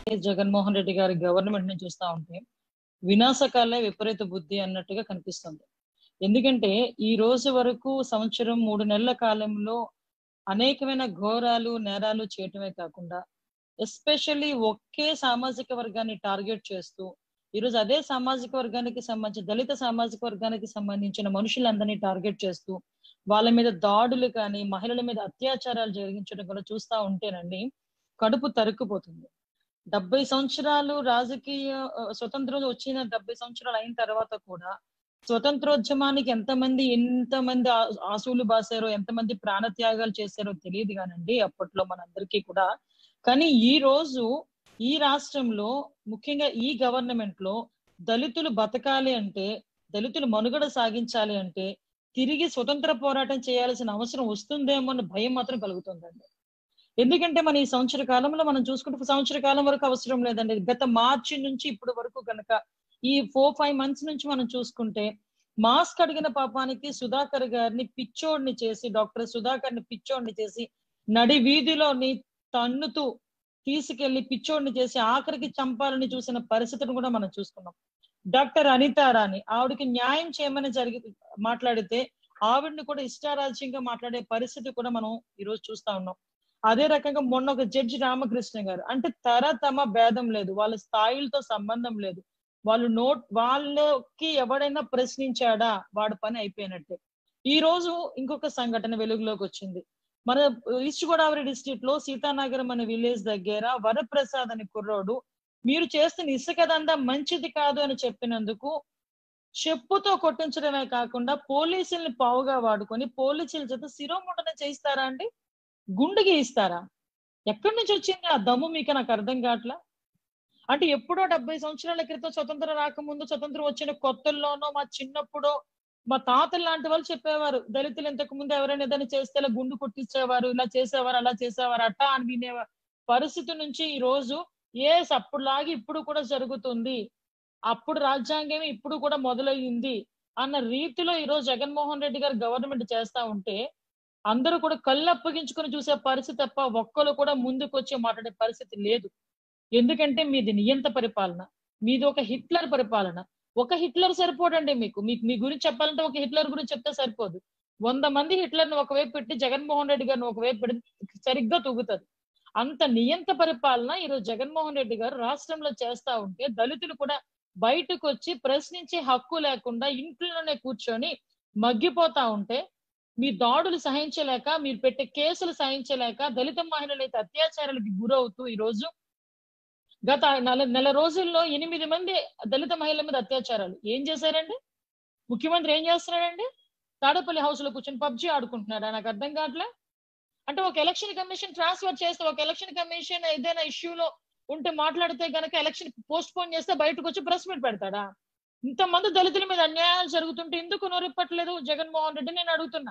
జగన్మోహన్ రెడ్డి గారి గవర్నమెంట్ ని చూస్తా ఉంటే వినాశకాలే విపరీత బుద్ధి అన్నట్టుగా కనిపిస్తుంది. ఎందుకంటే ఈ రోజు వరకు సంవత్సరం 3 నెలల కాలంలో అనేకమైన ఘోరాలు నేరాలు చేయటమే కాకుండా ఎస్పెషల్లీ ఒకే సామాజిక వర్గాన్ని టార్గెట్ చేస్తూ ఈరోజు అదే సామాజిక వర్గానికి సంబంధించి దళిత సామాజిక వర్గానికి సంబంధించిన మనుషులందరినీ టార్గెట్ చేస్తూ వాళ్ళ మీద దాడులు కానీ మహిళల మీద అత్యాచారాలు జరిగించడం కూడా చూస్తా ఉంటేనండి కడుపు తరుక్కుపోతుంది. 70 సంవత్సరాలు రాజకీయ స్వతంత్రం వచ్చిన 70 సంవత్సరాలు అయిన తర్వాత కూడా స్వతంత్రోద్యమానికి ఎంతమంది ఆశువులు బాసారో, ఎంతమంది ప్రాణత్యాగాలు చేశారో తెలియదు కానండి అప్పట్లో మనందరికీ కూడా. కానీ ఈ రోజు ఈ రాష్ట్రంలో ముఖ్యంగా ఈ గవర్నమెంట్ లో దళితులు బతకాలి అంటే, దళితులు మనుగడ సాగించాలి అంటే తిరిగి స్వతంత్ర పోరాటం చేయాల్సిన అవసరం వస్తుందేమో అన్న భయం మాత్రం కలుగుతుందండి. ఎందుకంటే మన ఈ సంవత్సర కాలంలో మనం చూసుకుంటే సంవత్సర కాలం వరకు అవసరం లేదండి. గత మార్చి నుంచి ఇప్పటి వరకు కనుక ఈ 4-5 మంత్స్ నుంచి మనం చూసుకుంటే మాస్క్ అడిగిన పాపానికి సుధాకర్ గారిని పిచ్చోడిని చేసి, డాక్టర్ సుధాకర్ ని పిచ్చోడిని చేసి నడి వీధిలోని తన్నుతూ తీసుకెళ్లి పిచ్చోడిని చేసి ఆఖరికి చంపాలని చూసిన పరిస్థితిని కూడా మనం చూసుకున్నాం. డాక్టర్ అనితారాణి ఆవిడకి న్యాయం చేయమని మాట్లాడితే ఆవిడని కూడా ఇష్టారాజ్యంగా మాట్లాడే పరిస్థితి కూడా మనం ఈరోజు చూస్తా ఉన్నాం. అదే రకంగా మొన్న ఒక జడ్జి రామకృష్ణ గారు, అంటే తమ భేదం లేదు, వాళ్ళ స్థాయిలతో సంబంధం లేదు, వాళ్ళకి ఎవడైనా ప్రశ్నించాడా వాడి పని అయిపోయినట్టే. ఈ రోజు ఇంకొక సంఘటన వెలుగులోకి వచ్చింది. మన ఈస్ట్ గోదావరి డిస్ట్రిక్ట్ లో సీతానగరం అనే విలేజ్ దగ్గర వరప్రసాద్ అనే కుర్రోడు మీరు చేస్తున్న ఇసుక దందా మంచిది కాదు అని చెప్పినందుకు చెప్పుతో కొట్టించడమే కాకుండా పోలీసుల్ని పావుగా వాడుకొని పోలీసుల చేత శిరోముండన చేయిస్తారా అండి? గుండెకి ఇస్తారా? ఎక్కడి నుంచి వచ్చింది ఆ దమ్ము మీకు? నాకు అర్థం కావట్లా. అంటే ఎప్పుడో 70 సంవత్సరాల క్రితం స్వతంత్రం రాకముందు, స్వతంత్రం వచ్చిన కొత్తల్లోనో మా చిన్నప్పుడో మా తాతలు లాంటి వాళ్ళు చెప్పేవారు, దళితులు ఇంతకు ముందు ఎవరైనా ఏదైనా చేస్తే ఇలా గుండు కొట్టించేవారు, ఇలా చేసేవారు, అలా చేసేవారు, అట్టా అని వినేవారు పరిస్థితి నుంచి ఈ రోజు అప్పుడులాగా ఇప్పుడు కూడా జరుగుతుంది, అప్పుడు రాజ్యాంగం ఇప్పుడు కూడా మొదలయ్యింది అన్న రీతిలో ఈ రోజు జగన్మోహన్ రెడ్డి గారు గవర్నమెంట్ చేస్తా ఉంటే అందరూ కూడా కళ్ళు అప్పగించుకొని చూసే పరిస్థితి తప్ప ఒక్కరు కూడా ముందుకు వచ్చి మాట్లాడే పరిస్థితి లేదు. ఎందుకంటే మీది నియంత పరిపాలన, మీది ఒక హిట్లర్ పరిపాలన. ఒక హిట్లర్ సరిపోడండి మీకు. మీ గురించి చెప్పాలంటే ఒక హిట్లర్ గురించి చెప్తే సరిపోదు. 100 మంది హిట్లర్ని ఒకవైపు పెట్టి జగన్మోహన్ రెడ్డి గారిని ఒకవైపు పెట్టి సరిగ్గా తూగుతుంది. అంత నియంత పరిపాలన ఈరోజు జగన్మోహన్ రెడ్డి గారు రాష్ట్రంలో చేస్తా ఉంటే దళితులు కూడా బయటకు వచ్చి ప్రశ్నించే హక్కు లేకుండా ఇంట్లోనే కూర్చొని మగ్గిపోతా ఉంటే మీ దాడులు సహించలేక, మీరు పెట్టే కేసులు సహించలేక దళిత మహిళలు అయితే అత్యాచారాలకి గురవుతూ ఈ రోజు గత నెల రోజుల్లో 8 మంది దళిత మహిళల మీద అత్యాచారాలు. ఏం చేశారండి ముఖ్యమంత్రి? ఏం చేస్తున్నాడండి? తాడేపల్లి హౌస్ లో కూర్చొని పబ్జీ ఆడుకుంటున్నాడా? నాకు అర్థం కావట్లే. అంటే ఒక ఎలక్షన్ కమిషన్ ట్రాన్స్ఫర్ చేస్తే, ఒక ఎలక్షన్ కమిషన్ ఏదైనా ఇష్యూలో ఉంటే మాట్లాడితే గనక ఎలక్షన్ పోస్ట్ పోన్ చేస్తే బయటకు వచ్చి ప్రెస్ మీట్ పెడతాడా? ఇంతమంది దళితుల మీద అన్యాయాలు జరుగుతుంటే ఎందుకు నోరిప్పట్లేదు జగన్మోహన్ రెడ్డి నేను అడుగుతున్నా.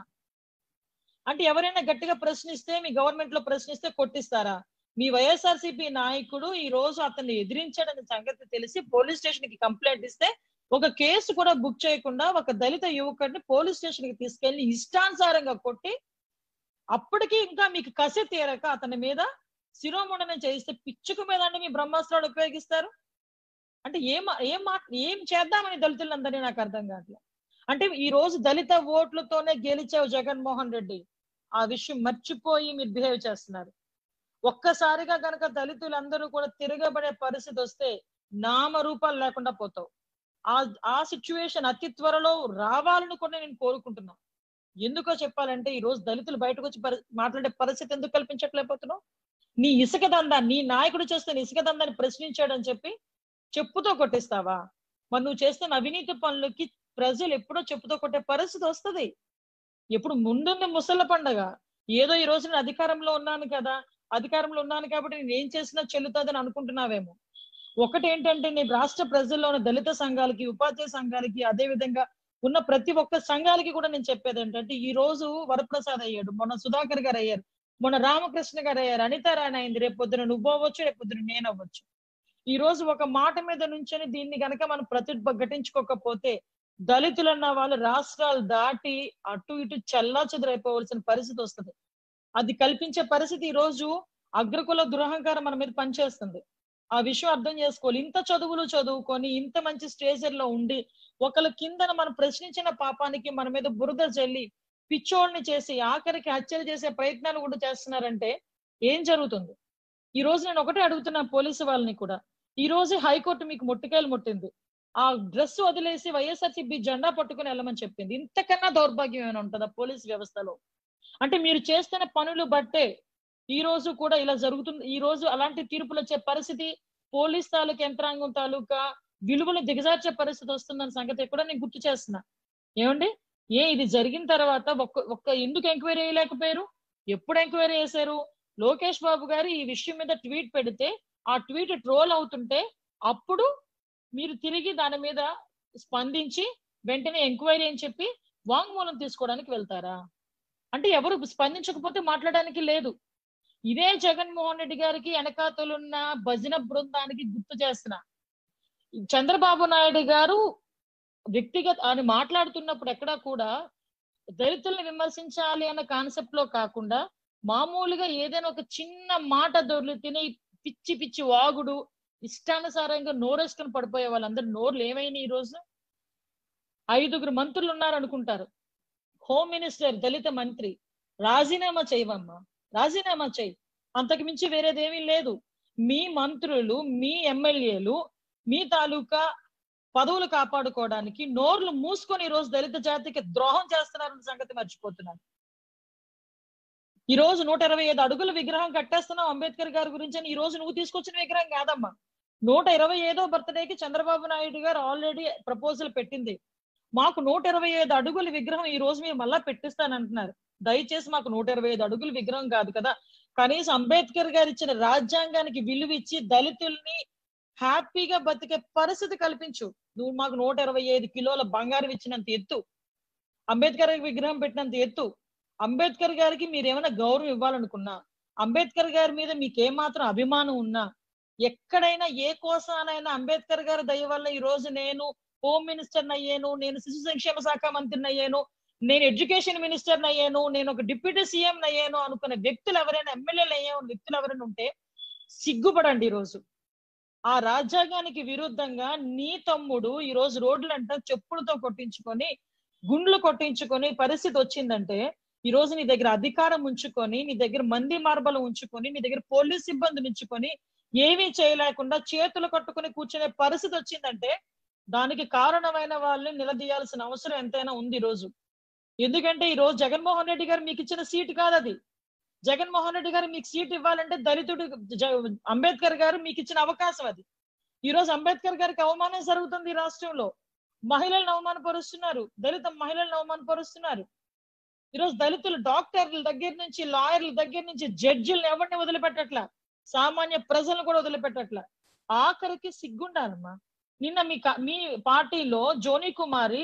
అంటే ఎవరైనా గట్టిగా ప్రశ్నిస్తే, మీ గవర్నమెంట్ లో ప్రశ్నిస్తే కొట్టిస్తారా? మీ వైఎస్ఆర్సీపీ నాయకుడు ఈ రోజు అతన్ని ఎదిరించాడనే సంగతి తెలిసి పోలీస్ స్టేషన్ కి కంప్లైంట్ ఇస్తే ఒక కేసు కూడా బుక్ చేయకుండా ఒక దళిత యువకుడిని పోలీస్ స్టేషన్ కి తీసుకెళ్లి ఇష్టానుసారంగా కొట్టి అప్పటికి ఇంకా మీకు కసి తీరక అతని మీద శిరోముండనం చేయిస్తే పిచ్చుకు మీద అంటే మీ బ్రహ్మాస్త్రాలు ఉపయోగిస్తారు. అంటే ఏం చేద్దామని దళితులందరినీ నాకు అర్థం కావట్లేదు. అంటే ఈ రోజు దళిత ఓట్లతోనే గెలిచావు జగన్మోహన్ రెడ్డి, ఆ విషయం మర్చిపోయి మీరు బిహేవ్ చేస్తున్నారు. ఒక్కసారిగా కనుక దళితులందరూ కూడా తిరగబడే పరిస్థితి వస్తే నామరూపాలు లేకుండా పోతావు. ఆ సిచ్యువేషన్ అతి త్వరలో రావాలని కూడా నేను కోరుకుంటున్నాను. ఎందుకో చెప్పాలంటే ఈ రోజు దళితులు బయటకు వచ్చి మాట్లాడే పరిస్థితి ఎందుకు కల్పించట్లేకపోతున్నావు? నీ ఇసుక దందా, నీ నాయకుడు చేస్తున్న ఇసుక దందాన్ని ప్రశ్నించాడని చెప్పి చెప్పుతో కొట్టిస్తావా? మరి నువ్వు చేస్తున్న అవినీతి పనులకి ప్రజలు ఎప్పుడో చెప్పుతో కొట్టే పరిస్థితి వస్తుంది. ఎప్పుడు ముందున్న ముసళ్ళ పండగ ఏదో ఈ రోజు నేను అధికారంలో ఉన్నాను కాబట్టి నేను ఏం చేసినా చెల్లుతుందని అనుకుంటున్నావేమో. ఒకటి ఏంటంటే నీ రాష్ట్ర ప్రజల్లో ఉన్న దళిత సంఘాలకి, ఉపాధ్యాయ సంఘాలకి, అదే విధంగా ఉన్న ప్రతి ఒక్క సంఘాలకి కూడా నేను చెప్పేది ఏంటంటే ఈ రోజు వరప్రసాద్ అయ్యాడు, మొన్న సుధాకర్ గారు అయ్యారు, మొన్న రామకృష్ణ గారు అయ్యారు, అనితారాణి అయింది, రేపు పొద్దున నువ్వు అవ్వచ్చు, రేపు పొద్దున నేను అవ్వచ్చు. ఈ రోజు ఒక మాట మీద నుంచొని దీన్ని గనక మనం ప్రతిఘటించుకోకపోతే దళితులన్న వాళ్ళు రాష్ట్రాలు దాటి అటు ఇటు చల్లా చెదురైపోవలసిన పరిస్థితి వస్తుంది. అది కల్పించే పరిస్థితి ఈ రోజు అగ్రకుల దురహంకారం మన మీద పనిచేస్తుంది. ఆ విషయం అర్థం చేసుకోవాలి. ఇంత చదువులు చదువుకొని ఇంత మంచి స్టేజర్లో ఉండి ఒకళ్ళ కిందన మనం ప్రశ్నించిన పాపానికి మన మీద బురద జల్లి పిచ్చోళ్ళని చేసి ఆఖరికి హత్యలు చేసే ప్రయత్నాలు కూడా చేస్తున్నారంటే ఏం జరుగుతుంది? ఈ రోజు నేను ఒకటే అడుగుతున్నా పోలీసు వాళ్ళని కూడా. ఈ రోజు హైకోర్టు మీకు ముట్టికాయలు ముట్టింది. ఆ డ్రెస్ వదిలేసి వైఎస్ఆర్సీపీ జెండా పట్టుకుని వెళ్ళమని చెప్పింది. ఇంతకన్నా దౌర్భాగ్యం ఏమైనా ఉంటుందా పోలీస్ వ్యవస్థలో? అంటే మీరు చేస్తున్న పనులు బట్టే ఈ రోజు కూడా ఇలా జరుగుతుంది. ఈ రోజు అలాంటి తీర్పులు వచ్చే పరిస్థితి పోలీస్ తాలూకా యంత్రాంగం తాలూకా విలువలు దిగజార్చే పరిస్థితి వస్తుందన్న సంగతి కూడా నేను గుర్తు చేస్తున్నా. ఏమండి? ఇది జరిగిన తర్వాత ఒక్క ఎందుకు ఎంక్వైరీ చేయలేకపోయారు? ఎప్పుడు ఎంక్వైరీ చేశారు? లోకేష్ బాబు గారు ఈ విషయం మీద ట్వీట్ పెడితే ఆ ట్వీట్ ట్రోల్ అవుతుంటే అప్పుడు మీరు తిరిగి దాని మీద స్పందించి వెంటనే ఎంక్వైరీ అని చెప్పి వాంగ్మూలం తీసుకోవడానికి వెళ్తారా? అంటే ఎవరు స్పందించకపోతే మాట్లాడడానికి లేదు. ఇదే జగన్మోహన్ రెడ్డి గారికి వెనకాతలున్న భజన బృందానికి గుర్తు చేస్తున్నా. చంద్రబాబు నాయుడు గారు వ్యక్తిగత అని మాట్లాడుతున్నప్పుడు ఎక్కడా కూడా దళితుల్ని విమర్శించాలి అన్న కాన్సెప్ట్ లో కాకుండా మామూలుగా ఏదైనా ఒక చిన్న మాట దొర్లితేనే పిచ్చి పిచ్చి వాగుడు, ఇష్టానుసారంగా నోరేసుకొని పడిపోయే వాళ్ళందరూ నోర్లు ఏమైనా ఈ రోజు 5 మంత్రులు ఉన్నారు అనుకుంటారు. హోమ్ మినిస్టర్ దళిత మంత్రి, రాజీనామా చేయవమ్మా, రాజీనామా చేయి. అంతకు మించి వేరేదేమీ లేదు. మీ మంత్రులు, మీ ఎమ్మెల్యేలు మీ తాలూకా పదవులు కాపాడుకోవడానికి నోర్లు మూసుకొని ఈ రోజు దళిత జాతికి ద్రోహం చేస్తున్నారన్న సంగతి మర్చిపోతున్నారు. ఈ రోజు 125 అడుగుల విగ్రహం కట్టేస్తున్నాం అంబేద్కర్ గారి గురించి అని ఈ రోజు నువ్వు తీసుకొచ్చిన విగ్రహం కాదమ్మా. 125వ బర్త్డేకి చంద్రబాబు నాయుడు గారు ఆల్రెడీ ప్రపోజల్ పెట్టింది. మాకు 125 అడుగుల విగ్రహం ఈ రోజు మీరు మళ్ళా పెట్టిస్తానంటున్నారు. దయచేసి మాకు 125 అడుగుల విగ్రహం కాదు కదా, కనీసం అంబేద్కర్ గారు ఇచ్చిన రాజ్యాంగానికి విలువ ఇచ్చి దళితుల్ని హ్యాపీగా బతికే పరిస్థితి కల్పించు. నువ్వు మాకు 125 కిలోల బంగారం ఇచ్చినంత ఎత్తు, అంబేద్కర్ విగ్రహం పెట్టినంత ఎత్తు. అంబేద్కర్ గారికి మీరు ఏమైనా గౌరవం ఇవ్వాలనుకున్నా, అంబేద్కర్ గారి మీద మీకు ఏమాత్రం అభిమానం ఉన్నా, ఎక్కడైనా ఏ కోసానైనా అంబేద్కర్ గారి దయ వల్ల ఈ రోజు నేను హోమ్ మినిస్టర్ అయ్యాను, నేను శిశు సంక్షేమ శాఖ మంత్రిని అయ్యాను, నేను ఎడ్యుకేషన్ మినిస్టర్ అయ్యాను, నేను ఒక డిప్యూటీ సీఎం అయ్యాను అనుకునే వ్యక్తులు ఎవరైనా, ఎమ్మెల్యేలు అయ్యాను వ్యక్తులు ఎవరైనా ఉంటే సిగ్గుపడండి. ఈ రోజు ఆ రాజ్యాంగానికి విరుద్ధంగా నీ తమ్ముడు ఈ రోజు రోడ్లంట చెప్పులతో కొట్టించుకొని గుండ్లు కొట్టించుకొని పరిస్థితి వచ్చిందంటే ఈ రోజు నీ దగ్గర అధికారం ఉంచుకొని, నీ దగ్గర మంది మార్బలం ఉంచుకొని, నీ దగ్గర పోలీస్ సిబ్బందిని ఉంచుకొని ఏమీ చేయలేకుండా చేతులు కట్టుకుని కూర్చునే పరిస్థితి వచ్చిందంటే దానికి కారణమైన వాళ్ళని నిలదీయాల్సిన అవసరం ఎంతైనా ఉంది ఈ రోజు. ఎందుకంటే ఈ రోజు జగన్మోహన్ రెడ్డి గారు మీకు ఇచ్చిన సీట్ కాదు అది. జగన్మోహన్ రెడ్డి గారు మీకు సీట్ ఇవ్వాలంటే దళితుడు అంబేద్కర్ గారు మీకు ఇచ్చిన అవకాశం అది. ఈ రోజు అంబేద్కర్ గారికి అవమానం జరుగుతుంది ఈ రాష్ట్రంలో. మహిళలను అవమానపరుస్తున్నారు, దళిత మహిళలను అవమానపరుస్తున్నారు. ఈరోజు దళితులు డాక్టర్ల దగ్గర నుంచి, లాయర్ల దగ్గర నుంచి, జడ్జిలను ఎవరిని వదిలిపెట్టట్లా, సామాన్య ప్రజలను కూడా వదిలిపెట్టట్లా. ఆఖరికి సిగ్గుండాలమ్మా. నిన్న మీ పార్టీలో జోని కుమారి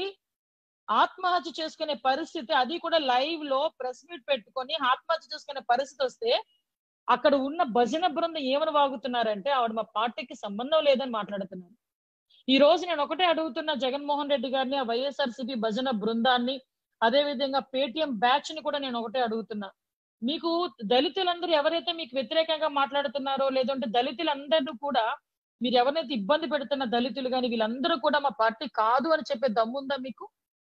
ఆత్మహత్య చేసుకునే పరిస్థితి, అది కూడా లైవ్ లో ప్రెస్ మీట్ పెట్టుకొని ఆత్మహత్య చేసుకునే పరిస్థితి వస్తే అక్కడ ఉన్న భజన బృందం ఏమని వాగుతున్నారంటే ఆవిడ మా పార్టీకి సంబంధం లేదని మాట్లాడుతున్నారు. ఈ రోజు నేను ఒకటే అడుగుతున్నా జగన్మోహన్ రెడ్డి గారిని, ఆ వైఎస్ఆర్సీపీ భజన బృందాన్ని, అదే విధంగా పేటిఎం బ్యాచ్ ని కూడా నేను ఒకటే అడుగుతున్నా. మీకు దళితులందరూ ఎవరైతే మీకు వ్యతిరేకంగా మాట్లాడుతున్నారో, లేదంటే దళితులందరూ కూడా మీరు ఎవరైతే ఇబ్బంది పెడుతున్న దళితులు కానీ వీళ్ళందరూ కూడా మా పార్టీ కాదు అని చెప్పే దమ్ముందా మీకు?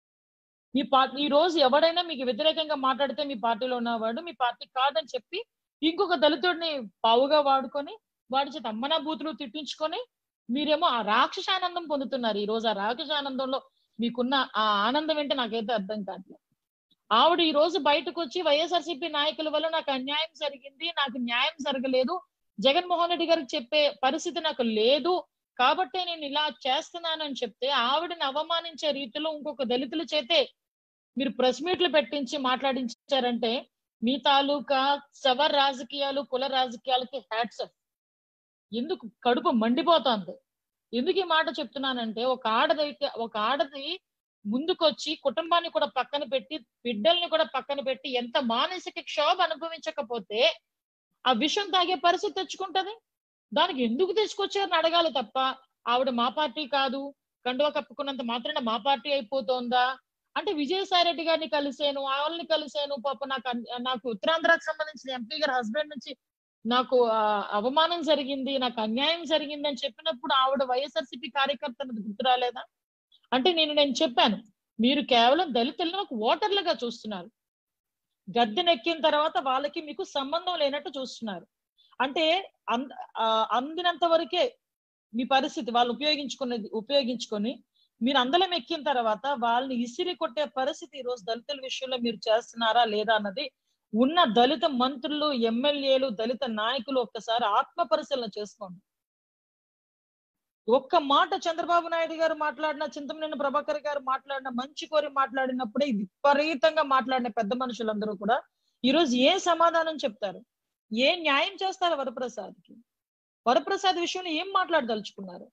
మీ పార్టీ ఈ రోజు ఎవడైనా మీకు వ్యతిరేకంగా మాట్లాడితే మీ పార్టీలో ఉన్నవాడు మీ పార్టీ కాదని చెప్పి ఇంకొక దళితుడిని పావుగా వాడుకొని వాడి చేత అమ్మనా బూతులు తిట్టించుకొని మీరేమో ఆ రాక్షసానందం పొందుతున్నారు. ఈ రోజు ఆ రాక్షసానందంలో మీకున్న ఆ ఆనందం ఏంటో నాకైతే అర్థం కావట్లేదు. ఆవిడ ఈ రోజు బయటకు వచ్చి వైఎస్ఆర్సీపీ నాయకుల వల్ల నాకు అన్యాయం జరిగింది, నాకు న్యాయం జరగలేదు, జగన్మోహన్ రెడ్డి గారికి చెప్పే పరిస్థితి నాకు లేదు కాబట్టే నేను ఇలా చేస్తున్నానని చెప్తే ఆవిడని అవమానించే రీతిలో ఇంకొక దళితుల చేతే మీరు ప్రెస్ మీట్లు పెట్టించి మాట్లాడించారంటే మీ తాలూకా సవర్ రాజకీయాలు, కుల రాజకీయాలకి హ్యాట్స్ ఆఫ్. ఎందుకు కడుపు మండిపోతుంది? ఎందుకు ఈ మాట చెప్తున్నానంటే ఒక ఆడది ముందుకొచ్చి కుటుంబాన్ని కూడా పక్కన పెట్టి, బిడ్డల్ని కూడా పక్కన పెట్టి ఎంత మానసిక క్షోభ అనుభవించకపోతే ఆ విషయం తాగే పరిస్థితి తెచ్చుకుంటది. దానికి ఎందుకు తీసుకొచ్చారని అడగాలి తప్ప ఆవిడ మా పార్టీ కాదు, కండువా కప్పుకున్నంత మాత్రాన మా పార్టీ అయిపోతుందా అంటే, విజయసాయి రెడ్డి గారిని కలిసాను, వాళ్ళని కలిసాను, పాప నాకు ఉత్తరాంధ్రకు సంబంధించిన ఎంపీ గారి హస్బెండ్ నుంచి నాకు అవమానం జరిగింది, నాకు అన్యాయం జరిగింది అని చెప్పినప్పుడు ఆవిడ వైఎస్ఆర్సీపీ కార్యకర్త అన్నది గుర్తు రాలేదా? అంటే నేను చెప్పాను, మీరు కేవలం దళితులను ఒక ఓటర్లుగా చూస్తున్నారు. గద్దెనెక్కిన తర్వాత వాళ్ళకి మీకు సంబంధం లేనట్టు చూస్తున్నారు. అంటే అందినంత వరకే మీ పరిస్థితి వాళ్ళు ఉపయోగించుకొని మీరు అందలం ఎక్కిన తర్వాత వాళ్ళని ఇసిరి కొట్టే పరిస్థితి ఈ రోజు దళితుల విషయంలో మీరు చేస్తున్నారా లేదా అన్నది ఉన్న దళిత మంత్రులు, ఎమ్మెల్యేలు, దళిత నాయకులు ఒక్కసారి ఆత్మ పరిశీలన చేసుకోండి. ఒక్క మాట చంద్రబాబు నాయుడు గారు మాట్లాడిన, చింతమనేని ప్రభాకర్ గారు మాట్లాడిన, మంచి కోరి మాట్లాడినప్పుడే విపరీతంగా మాట్లాడిన పెద్ద మనుషులందరూ కూడా ఈరోజు ఏ సమాధానం చెప్తారు? ఏ న్యాయం చేస్తారు వరప్రసాద్కి? వరప్రసాద్ విషయంలో ఏం మాట్లాడదలుచుకున్నారు?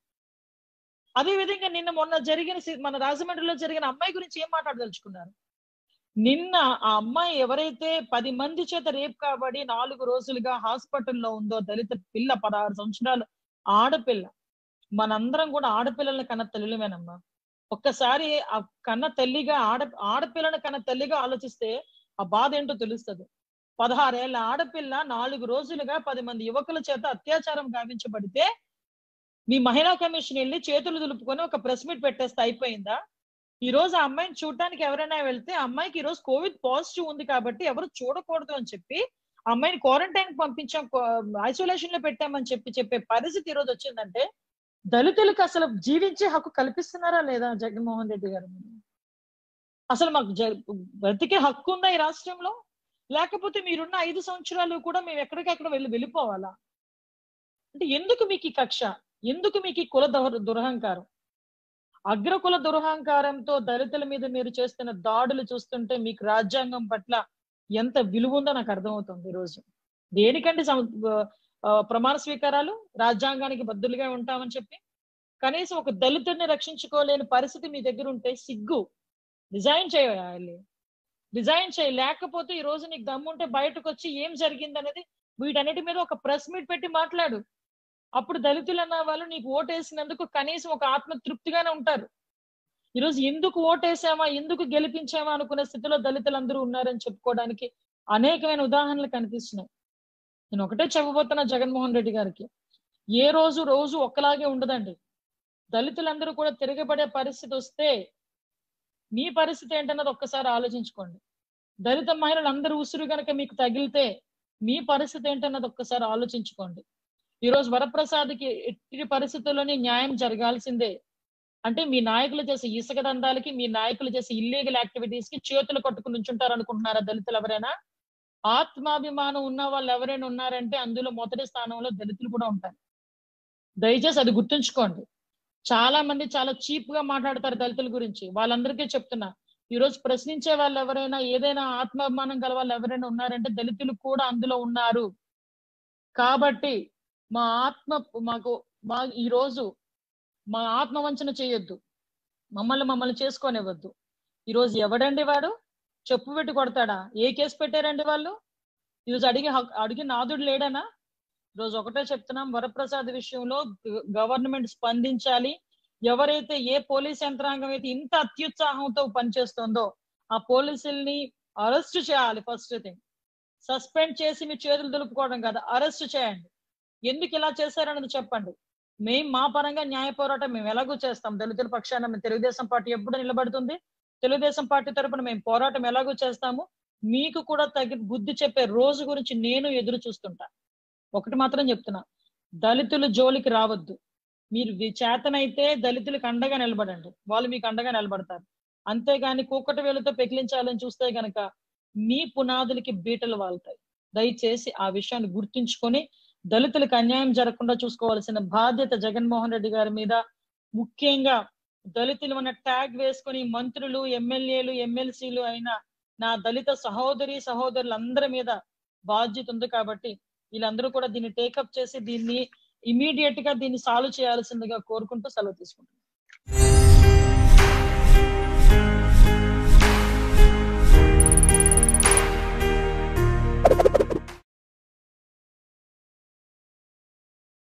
అదే విధంగా నిన్న మొన్న జరిగిన మన రాజమండ్రిలో జరిగిన అమ్మాయి గురించి ఏం మాట్లాడదలుచుకున్నారు? నిన్న ఆ అమ్మాయి ఎవరైతే 10 మంది చేత రేప్ కాబడి 4 రోజులుగా హాస్పిటల్లో ఉందో, దళిత పిల్ల, 16 సంవత్సరాలు ఆడపిల్ల. మనందరం కూడా ఆడపిల్లల్ని కన్న తల్లిమేనమ్మా. ఒక్కసారి ఆ కన్న తల్లిగా ఆడపిల్లని కన్న తల్లిగా ఆలోచిస్తే ఆ బాధ ఏంటో తెలుస్తుంది. 16 ఏళ్ల ఆడపిల్ల 4 రోజులుగా 10 మంది యువకుల చేత అత్యాచారం గావించబడితే మీ మహిళా కమిషన్ వెళ్ళి చేతులు దులుపుకొని ఒక ప్రెస్ మీట్ పెట్టేస్తే అయిపోయిందా? ఈ రోజు ఆ అమ్మాయిని చూడటానికి ఎవరైనా వెళ్తే అమ్మాయికి ఈ రోజు కోవిడ్ పాజిటివ్ ఉంది కాబట్టి ఎవరు చూడకూడదు అని చెప్పి అమ్మాయిని క్వారంటైన్ పంపించాం, ఐసోలేషన్ లో పెట్టామని చెప్పే పరిస్థితి ఈ రోజు వచ్చిందంటే దళితులకు అసలు జీవించే హక్కు కల్పిస్తున్నారా లేదా జగన్మోహన్ రెడ్డి గారు? అసలు మాకు బ్రతికే హక్కు ఉందా ఈ రాష్ట్రంలో? లేకపోతే మీరున్న 5 సంవత్సరాలు కూడా మేము ఎక్కడికక్కడ వెళ్ళిపోవాలా? అంటే ఎందుకు మీకు ఈ కక్ష? ఎందుకు మీకు ఈ కుల దురహంకారం? అగ్రకుల దురహంకారంతో దళితుల మీద మీరు చేస్తున్న దాడులు చూస్తుంటే మీకు రాజ్యాంగం పట్ల ఎంత విలువ ఉందో నాకు అర్థమవుతుంది ఈ రోజు. దేనికంటే ప్రమాణ స్వీకారాలు రాజ్యాంగానికి బద్దులుగా ఉంటామని చెప్పి కనీసం ఒక దళితుడిని రక్షించుకోలేని పరిస్థితి మీ దగ్గర ఉంటే సిగ్గు. రిజైన్ చేయాలి. రిజైన్ చేయి. లేకపోతే ఈ రోజు నీకు దమ్ముంటే బయటకు వచ్చి ఏం జరిగింది అనేది వీటన్నిటి మీద ఒక ప్రెస్ మీట్ పెట్టి మాట్లాడు. అప్పుడు దళితులు అన్న వాళ్ళు నీకు ఓటేసినందుకు కనీసం ఒక ఆత్మ తృప్తిగానే ఉంటారు. ఈరోజు ఎందుకు ఓటేసామా, ఎందుకు గెలిపించామా అనుకునే స్థితిలో దళితులందరూ ఉన్నారని చెప్పుకోవడానికి అనేకమైన ఉదాహరణలు కనిపిస్తున్నాయి. నేను ఒకటే చెప్పబోతున్నా జగన్మోహన్ రెడ్డి గారికి, ఏ రోజు ఒక్కలాగే ఉండదండి. దళితులందరూ కూడా తిరగబడే పరిస్థితి వస్తే మీ పరిస్థితి ఏంటన్నది ఒక్కసారి ఆలోచించుకోండి. దళిత మహిళలందరూ ఉసురు గనక మీకు తగిలితే మీ పరిస్థితి ఏంటన్నది ఒక్కసారి ఆలోచించుకోండి. ఈ రోజు వరప్రసాద్కి ఎట్టి పరిస్థితుల్లోనే న్యాయం జరగాల్సిందే. అంటే మీ నాయకులు చేసే ఇసుక దందాలకి, మీ నాయకులు చేసే ఇల్లీగల్ యాక్టివిటీస్ కి చేతులు కట్టుకుని ఉంచుంటారు అనుకుంటున్నారా దళితులు ఎవరైనా? ఆత్మాభిమానం ఉన్న వాళ్ళు ఎవరైనా ఉన్నారంటే అందులో మొదటి స్థానంలో దళితులు కూడా ఉంటారు. దయచేసి అది గుర్తుంచుకోండి. చాలా మంది చాలా చీప్ గా మాట్లాడతారు దళితుల గురించి. వాళ్ళందరికీ చెప్తున్నా, ఈ రోజు ప్రశ్నించే వాళ్ళు ఎవరైనా, ఏదైనా ఆత్మాభిమానం గల వాళ్ళు ఎవరైనా ఉన్నారంటే దళితులు కూడా అందులో ఉన్నారు. కాబట్టి ఈ రోజు మా ఆత్మవంచన చేయొద్దు, మమ్మల్ని చేసుకోనివ్వద్దు. ఈ రోజు ఎవడండి వాడు? చెప్పు పెట్టి కొడతాడా? ఏ కేసు పెట్టారండి వాళ్ళు? ఈరోజు అడిగి నాదుడు లేడనా? రోజు ఒకటే చెప్తున్నాం, వరప్రసాద్ విషయంలో గవర్నమెంట్ స్పందించాలి. ఎవరైతే ఏ పోలీస్ యంత్రాంగం అయితే ఇంత అత్యుత్సాహంతో పనిచేస్తుందో ఆ పోలీసుల్ని అరెస్ట్ చేయాలి. ఫస్ట్ థింగ్, సస్పెండ్ చేసి మీ చేతులు దులుపుకోవడం కాదు, అరెస్ట్ చేయండి. ఎందుకు ఇలా చేశారన్నది చెప్పండి. మా పరంగా న్యాయ పోరాటం మేము ఎలాగూ చేస్తాం. దళితుల పక్షాన తెలుగుదేశం పార్టీ ఎప్పుడు నిలబడుతుంది. తెలుగుదేశం పార్టీ తరపున మేము పోరాటం ఎలాగూ చేస్తాము. మీకు కూడా బుద్ధి చెప్పే రోజు గురించి నేను ఎదురు చూస్తుంటా. ఒకటి మాత్రం చెప్తున్నా, దళితులు జోలికి రావద్దు. మీరు చేతనైతే దళితులకు అండగా నిలబడండి, వాళ్ళు మీకు అండగా నిలబడతారు. అంతేగాని కూకటి వేలుతో పెకిలించాలని చూస్తే గనక మీ పునాదులకి బీటలు వాళ్తాయి. దయచేసి ఆ విషయాన్ని గుర్తుంచుకొని దళితులకు అన్యాయం జరగకుండా చూసుకోవాల్సిన బాధ్యత జగన్మోహన్ రెడ్డి గారి మీద, ముఖ్యంగా దళితులు అన్న ట్యాగ్ వేసుకొని మంత్రులు, ఎమ్మెల్యేలు, ఎమ్మెల్సీలు అయిన నా దళిత సహోదరులందరి మీద బాధ్యత ఉంది. కాబట్టి వీళ్ళందరూ కూడా దీన్ని టేకప్ చేసి దీన్ని ఇమీడియట్ గా దీన్ని సాల్వ్ చేయాల్సిందిగా కోరుకుంటూ సెలవు తీసుకుంటున్నాను.